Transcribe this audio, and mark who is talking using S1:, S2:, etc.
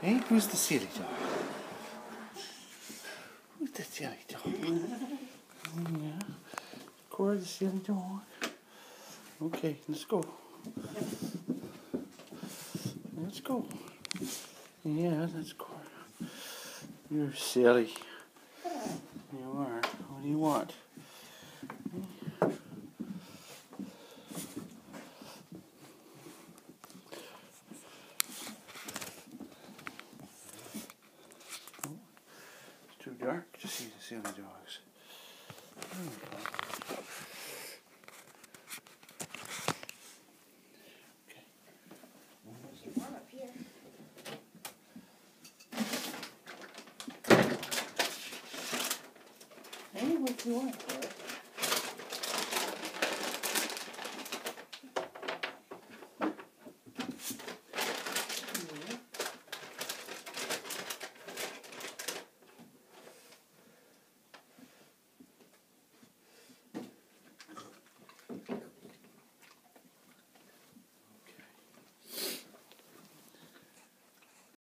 S1: Hey, who's the silly dog? Who's the silly dog? Yeah. Cora, the silly dog. Okay, let's go. Let's go. Yeah, let's go. You're silly. You are. What do you want? It's too dark to see the silly dogs. Okay.
S2: It's warm up here.
S1: Hey, what do you want?